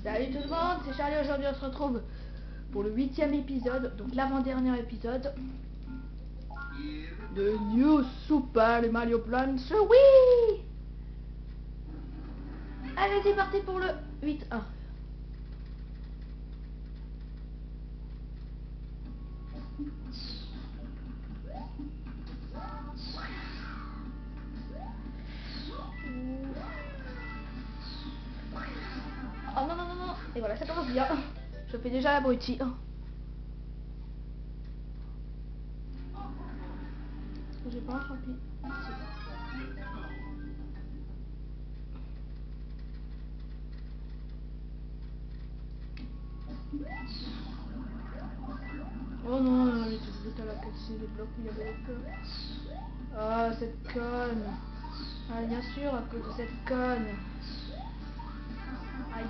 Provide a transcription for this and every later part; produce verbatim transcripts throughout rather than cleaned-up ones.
Salut tout le monde, c'est Charlie. Aujourd'hui on se retrouve pour le huitième épisode, donc l'avant-dernier épisode de New Super Mario Bros. Oui. Allez, c'est parti pour le huit un. Oh non, non, non, non. Et voilà, ça commence bien. Je fais déjà l'abruti. J'ai pas un champi. Oh non, elle était brute à la casser les blocs où il y avait le feu. Ah, cette conne. Ah, bien sûr, à cause de cette conne. Aïe.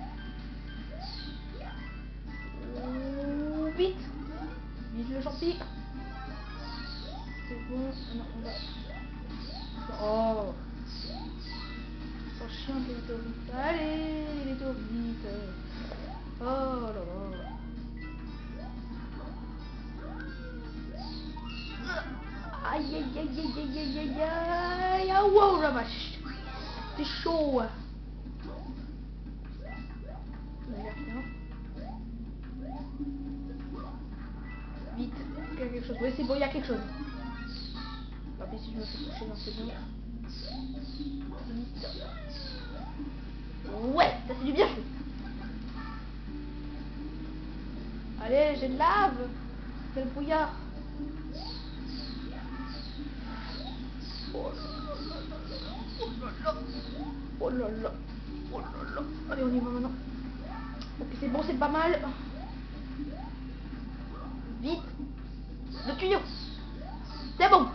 Oh, vite. Vite le champi. C'est bon. Non, on va... Oh. Oh, chien, il est trop vite. Allez, il est trop vite. Oh là là. Aïe aïe aïe aïe aïe aïe aïe aïe. Ah wow, la vache. C'est chaud. Vite, il y a quelque chose. Oui, c'est bon, il y a quelque chose. Tant pis si je me fais toucher dans ce bien. Vite. Ouais, ça c'est du bien chaud. Allez, j'ai de lave. C'est le brouillard. Oh là là. Oh là là. Oh là là. Allez, on y va maintenant. Ok, c'est bon, c'est pas mal. Vite. Le tuyau. C'est bon.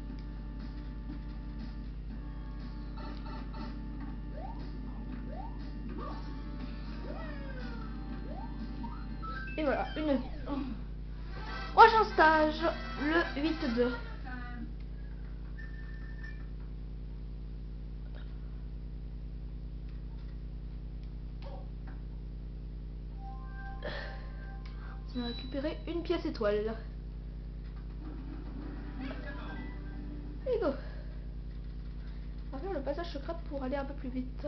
Et voilà, une vie. Prochain stage, le huit deux. On a récupéré une pièce étoile. Et go. On va faire le passage secret pour aller un peu plus vite.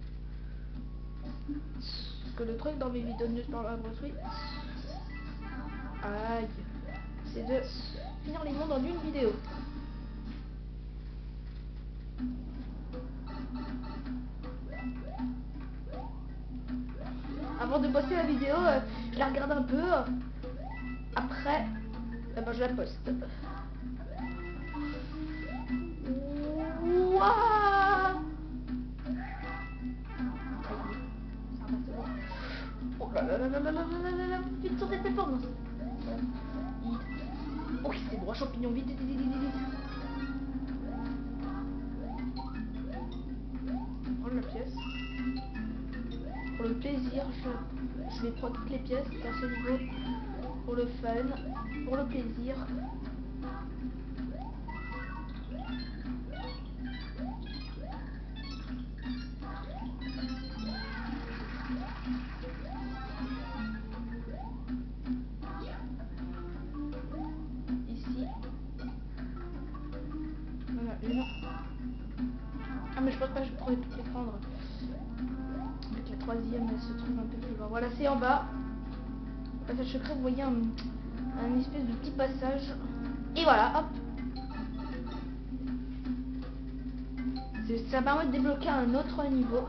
Parce que le truc dans mes vidéos de News par la oui. Aïe. C'est de finir les mondes en une vidéo. Avant de poster la vidéo, euh, je la regarde un peu. Après, eh ben, je la poste. Ouah. Oh là là là là là là là là là. Vite sur cette plateforme. Oh c'est bon, un champignon, vite, vite, vite, vite, vite. Je vais prendre la pièce. Pour le plaisir, je, je vais prendre toutes les pièces dans ce niveau. Pour le fun, pour le plaisir. Ici. Voilà, une. Ah mais je pense pas que je pourrais toutes les prendre. Avec la troisième, elle se trouve un peu plus loin. Voilà, c'est en bas. Passage secret, vous voyez un, un espèce de petit passage. Et voilà, hop. Ça permet de débloquer un autre niveau.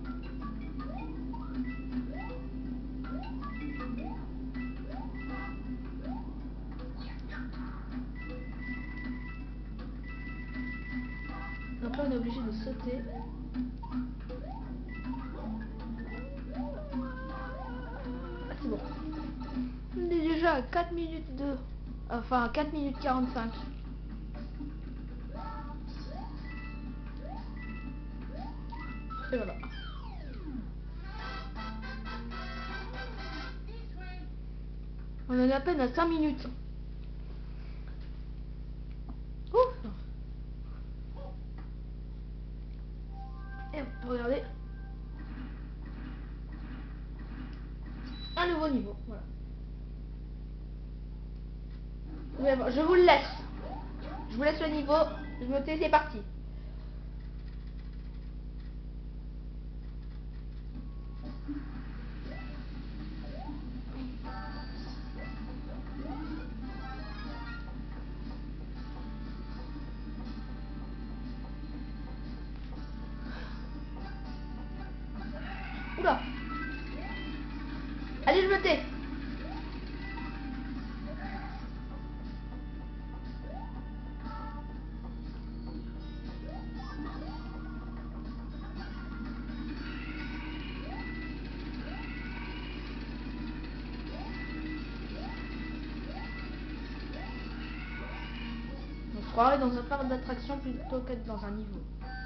Donc là on est obligé de sauter. Ah, c'est bon. On est déjà à quatre minutes deux. Enfin quatre minutes quarante-cinq. Et voilà. On en est à peine à cinq minutes. Ouf. Et regardez. un nouveau niveau. Voilà. Mais bon, je vous le laisse. Je vous laisse le niveau. Je me tais, c'est parti. Oula. Allez, je me tais. On se croirait dans un parc d'attraction plutôt qu'être dans un niveau.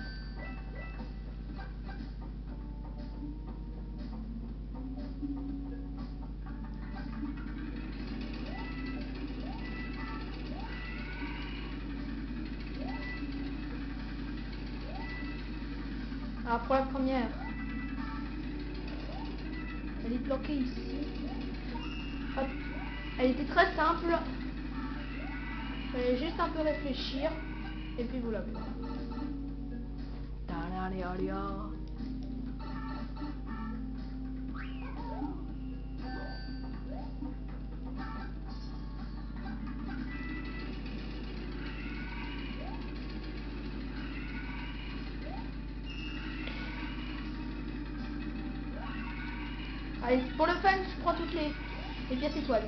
Alors pour la première, elle est bloquée ici. Hop. Elle était très simple. Il fallait juste un peu réfléchir. Et puis vous l'avez. Allez, pour le fun, je prends toutes les, les pièces étoiles.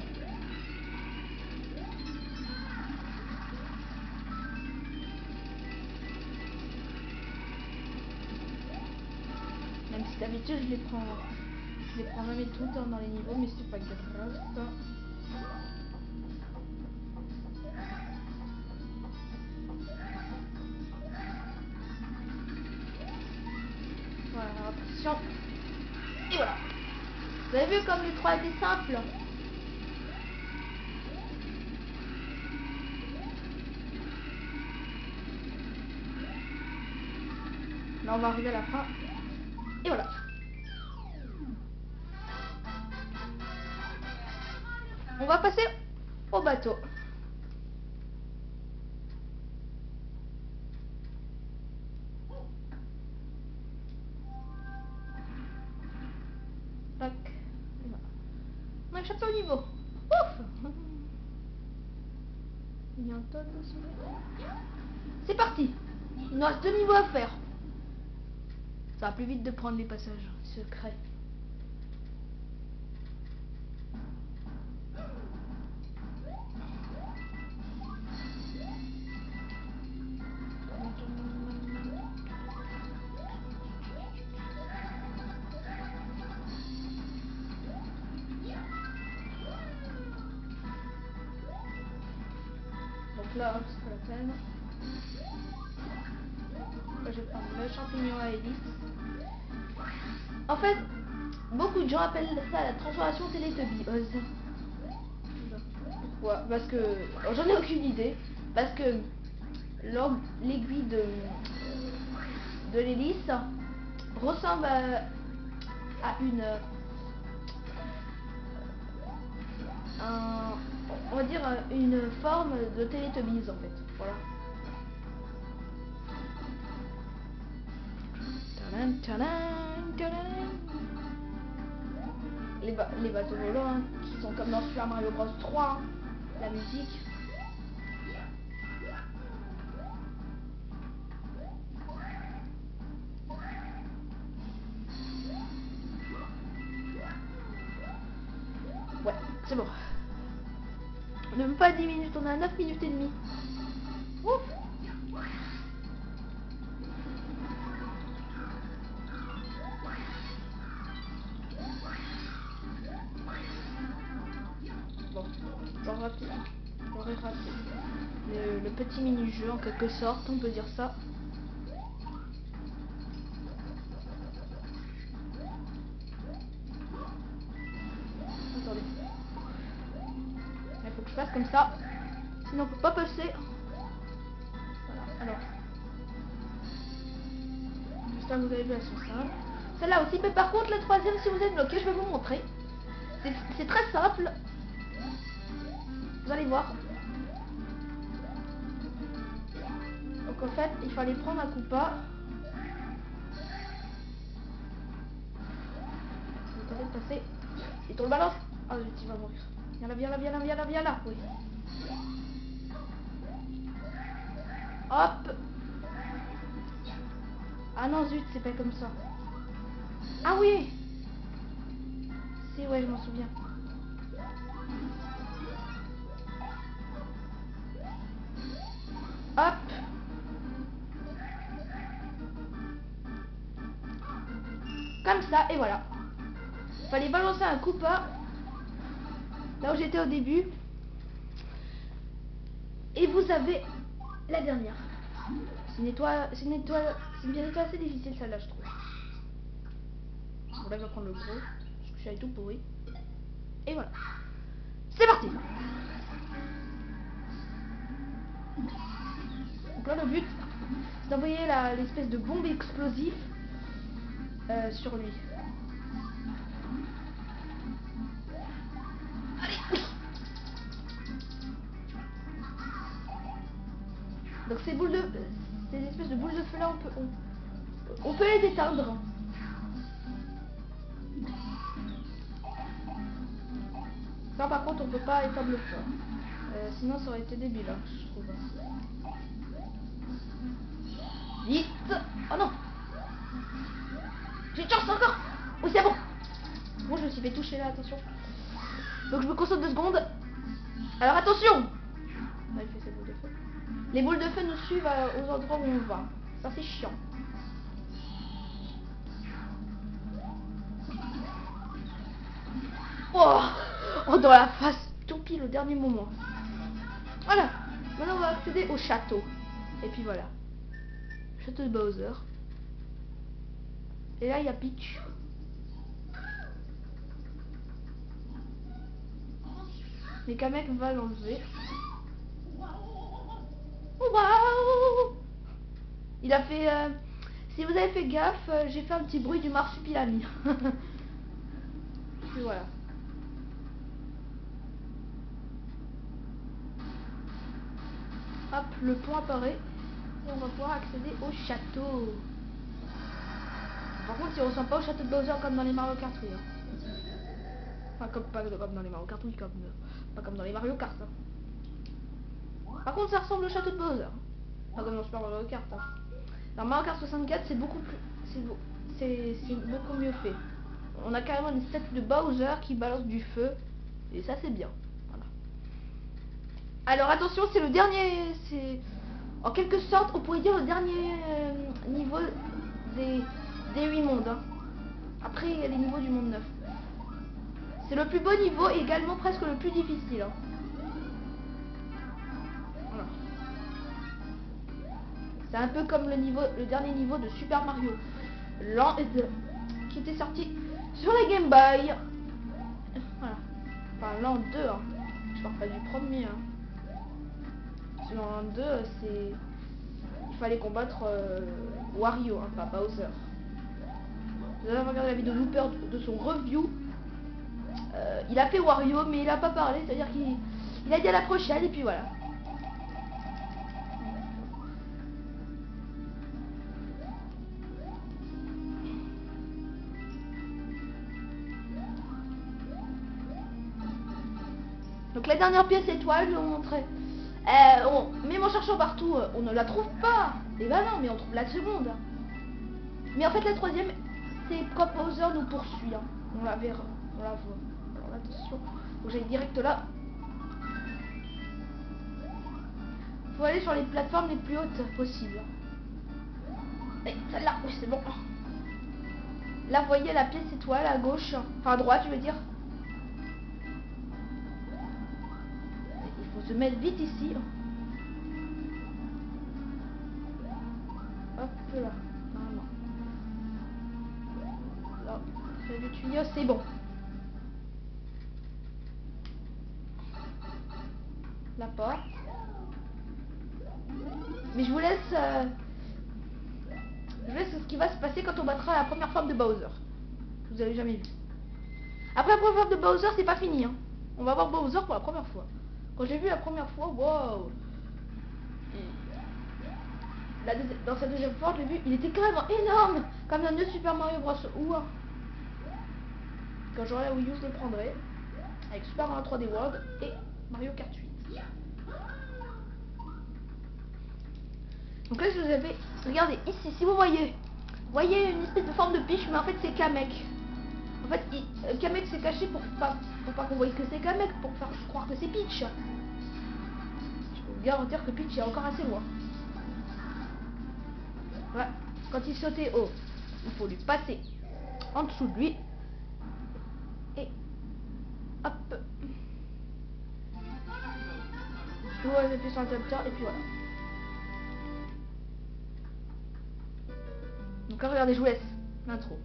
Même si d'habitude je les prends, je les prends même tout le temps dans les niveaux, mais c'est pas grave. Voilà, attention. Et voilà. Vous avez vu comme les trois étaient simples? Là on va arriver à la fin. Et voilà. On va passer au bateau. Tac. On a échappé au niveau. Ouf. Il y a un tas de souvenirs. C'est parti. Il nous reste deux niveaux à faire. Ça va plus vite de prendre les passages secrets. Donc là, c'est pas la peine. Là, je vais prendre le champignon à hélice. En fait, beaucoup de gens appellent ça la transformation Teletubby. Ouais, parce que j'en ai aucune idée. Parce que l'aiguille de, de l'hélice ressemble à, à une un, on va dire une forme de Teletubbies en fait. Voilà. Tadam, tadam, tadam. Les, ba les bateaux volants hein, qui sont comme dans Super Mario Bros trois, hein, la musique. Ouais, c'est bon. On n'a même pas dix minutes, on a neuf minutes et demie. Ouf. Bon, j'aurais raté, j'aurais raté. Le, le petit mini-jeu en quelque sorte, on peut dire ça. Attendez. Il faut que je fasse comme ça. Sinon on peut pas passer. Voilà, alors. J'espère que vous avez vu, elles sont simples. Celle-là aussi, mais par contre la troisième, si vous êtes bloqué, je vais vous montrer. C'est très simple. Vous allez voir. Donc en fait, il fallait prendre un Koopa. Vous allez passer. Et ton balance. Ah zut, il va mourir. Viens là, viens là, viens là, viens là, viens là. Oui. Hop. Ah non, zut, c'est pas comme ça. Ah oui. Si, ouais, je m'en souviens. Hop. Comme ça, et voilà. Fallait balancer un Koopa là où j'étais au début. Et vous avez la dernière. C'est une étoile, c'est une étoile, c'est une étoile assez difficile celle-là, je trouve. Bon là je vais prendre le gros, parce que je suis allé tout pourri. Et voilà. C'est parti. Donc là le but, c'est d'envoyer l'espèce de bombe explosive euh, sur lui. Allez, oui. Donc ces boules de, ces espèces de boules de feu là, on peut, on, on peut les éteindre. Ça par contre on peut pas éteindre le feu. Euh, sinon ça aurait été débile, hein, je trouve. Vite. Oh non. J'ai une chance encore. Oui c'est bon. Bon je me suis fait toucher là, attention. Donc je me concentre deux secondes. Alors attention. Là, il fait ses boules de feu. Les boules de feu nous suivent aux endroits où on va. Ça c'est chiant. Oh, oh dans la face, tout pile au dernier moment. Voilà. Maintenant on va accéder au château. Et puis voilà. Château de Bowser. Et là il y a Peach. Mais Kamek va l'enlever. Waouh! Il a fait... Euh, si vous avez fait gaffe, euh, j'ai fait un petit bruit du marsupilami. Et voilà. Hop, le pont apparaît. Et on va pouvoir accéder au château. Par contre, il ressemble pas au château de Bowser comme dans les Mario Kart, oui. Hein. Enfin, comme, pas comme dans les Mario Kart, oui, comme, pas comme dans les Mario Kart. Hein. Par contre, ça ressemble au château de Bowser. Pas comme dans Super Mario Kart. Hein. Dans Mario Kart soixante-quatre, c'est beaucoup plus, c'est beaucoup mieux fait. On a carrément une statue de Bowser qui balance du feu, et ça c'est bien. Voilà. Alors attention, c'est le dernier, c'est en quelque sorte, on pourrait dire le dernier euh, niveau des des huit mondes. Hein. Après, il y a les niveaux du monde neuf. C'est le plus beau niveau et également presque le plus difficile. Hein. Voilà. C'est un peu comme le niveau, le dernier niveau de Super Mario Land qui était sorti sur la Game Boy. Voilà. Enfin Land deux. Hein. Je parle pas du premier. Hein. Sur Land deux, c'est il fallait combattre euh, Wario, hein, pas Bowser. Vous avez regardé la vidéo Looper de, de son review. Euh, il a fait Wario, mais il a pas parlé, c'est-à-dire qu'il il a dit à la prochaine et puis voilà. Donc la dernière pièce étoile, je vais vous montrer. Euh, on, même en cherchant partout, on ne la trouve pas. Et ben non, mais on trouve la seconde. Mais en fait la troisième, c'est quand Bowser nous poursuit. Hein. On la verra, on la voit. Alors attention, faut que j'aille direct là. Faut aller sur les plateformes les plus hautes possibles. Et celle-là, oui c'est bon. Là vous voyez la pièce étoile à gauche, enfin à droite je veux dire. Il faut se mettre vite ici. Hop là, normalement. Là, c'est le tuyau, c'est bon. La porte. Mais je vous laisse... Euh, je vous laisse ce qui va se passer quand on battra la première forme de Bowser. Vous avez jamais vu. Après la première fois de Bowser, c'est pas fini. Hein. On va voir Bowser pour la première fois. Quand j'ai vu la première fois, wow. La dans sa deuxième fois, je l'ai vu, il était carrément énorme, comme dans le Super Mario Bros. U. Quand j'aurai la Wii U, je le prendrai. Avec Super Mario trois D World et Mario Kart huit. Donc là, je vous avais... Regardez, ici, si vous voyez, vous voyez une espèce de forme de Peach, mais en fait, c'est Kamek. En fait, il, euh, Kamek s'est caché pour pas, pour pas qu'on voie que c'est Kamek, pour faire croire que c'est Peach. Je peux vous garantir que Peach est encore assez loin. Ouais. Quand il sautait haut, il faut lui passer en dessous de lui. Et hop. Ouais, j'appuie sur l'interrupteur et puis voilà. Donc là, regardez, je vous laisse l'intro.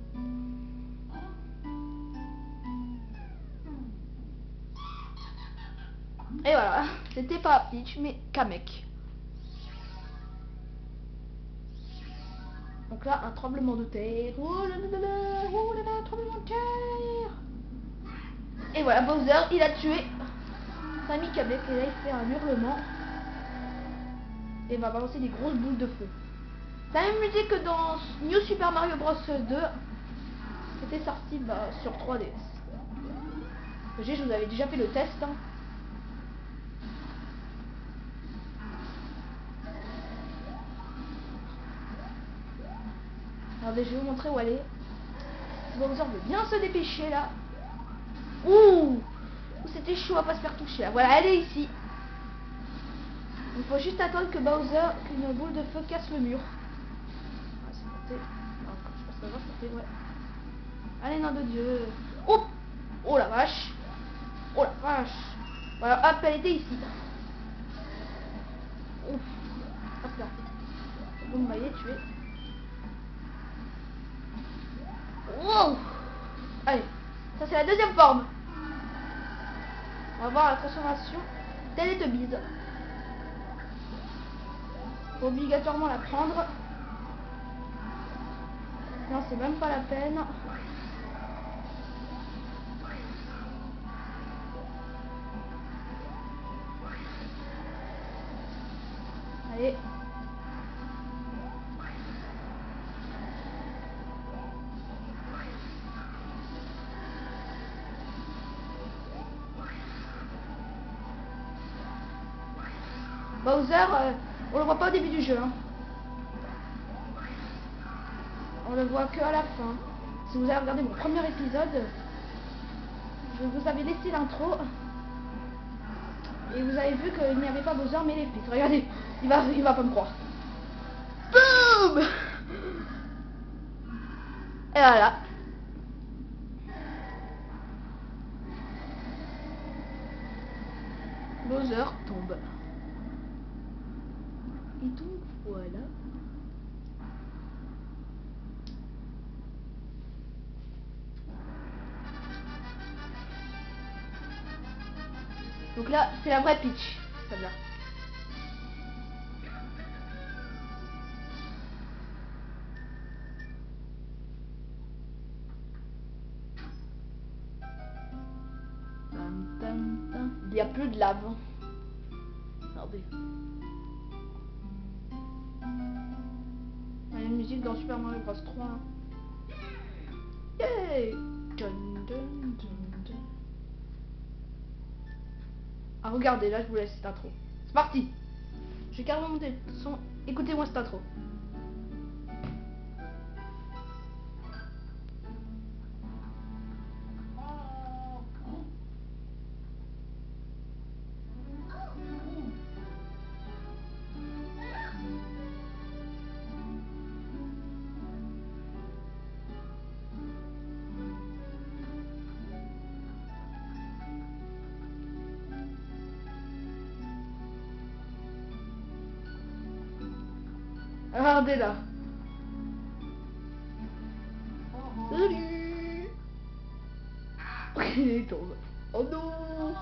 Et voilà, c'était pas Peach, mais Kamek. Donc là, un tremblement de terre. Oh là là là là, oh là là, tremblement de terre. Et voilà, Bowser, il a tué son ami Kamek. Et là, il fait un hurlement. Et il va balancer des grosses boules de feu. C'est la même musique que dans New Super Mario Bros deux. C'était sorti bah, sur trois D S. Je vous avais déjà fait le test. Hein. Regardez, je vais vous montrer où elle est. Bowser veut bien se dépêcher là. Ouh, c'était chaud à pas se faire toucher là. Voilà, elle est ici. Il faut juste attendre que Bowser, qu'une boule de feu casse le mur. Ah, c'est monté. Non, je pense que ça va monter, ouais. Allez, nom de Dieu. Oh, oh la vache. Oh la vache. Voilà, hop, elle était ici. Ouf. Hop là. Vous m'avez tué. Wow. Allez, ça c'est la deuxième forme. On va voir la transformation Teletubbies. Faut obligatoirement la prendre. Non, c'est même pas la peine. Allez. Bowser, euh, on le voit pas au début du jeu. Hein. On le voit que à la fin. Si vous avez regardé mon premier épisode, je vous avais laissé l'intro. Et vous avez vu qu'il n'y avait pas Bowser mais les flics. Regardez, il va, il va pas me croire. Boum. Et voilà. Bowser tombe. Et donc voilà. Donc là, c'est la vraie Peach, celle-là. Il n'y a plus de lave. Regardez. Il y a une musique dans Super Mario Bros trois. Yay! Dun, dun, dun, dun. Ah, regardez, là je vous laisse cette intro. C'est parti! Je vais carrément monter le son. Écoutez-moi cette intro. Regardez là. Salut. Il tombe. Oh non.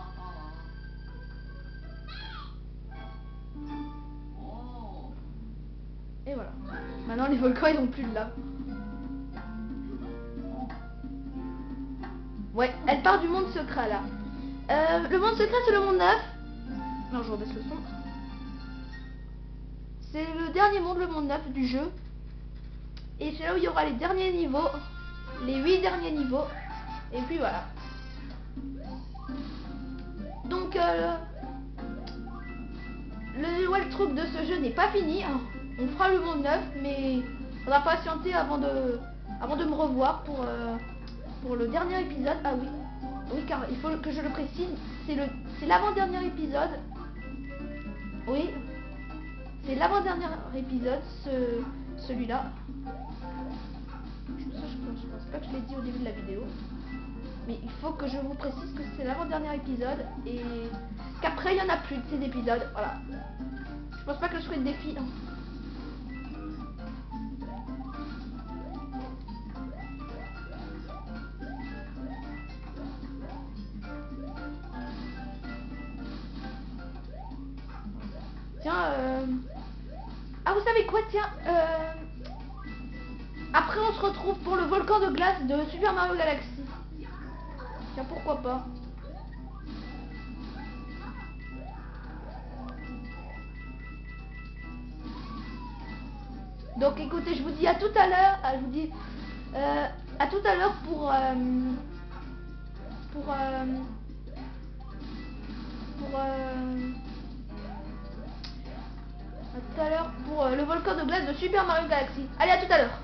Et voilà. Maintenant les volcans ils n'ont plus de lave. Ouais, elle part du monde secret là. Euh, le monde secret c'est le monde neuf. Non, je rebaisse le son. C'est le dernier monde, le monde neuf du jeu. Et c'est là où il y aura les derniers niveaux. Les huit derniers niveaux. Et puis voilà. Donc euh, le web truc de ce jeu n'est pas fini. On fera le monde neuf, mais on va patienter avant de avant de me revoir pour euh, pour le dernier épisode. Ah oui, oui, car il faut que je le précise, c'est le c'est l'avant-dernier épisode. Oui, c'est l'avant-dernier épisode, ce celui-là. Je, je, je pense pas que je l'ai dit au début de la vidéo. Mais il faut que je vous précise que c'est l'avant-dernier épisode et qu'après il n'y en a plus de ces épisodes. Voilà. Je pense pas que je ferai de défi. Hein. Tiens, euh... ah vous savez quoi, tiens, euh... après on se retrouve pour le volcan de glace de Super Mario Galaxy. Tiens, pourquoi pas. Donc écoutez, je vous dis à tout à l'heure, je vous dis euh, à tout à l'heure pour euh, pour euh, pour euh, à tout à l'heure pour euh, le volcan de glace de Super Mario Galaxy. Allez, à tout à l'heure.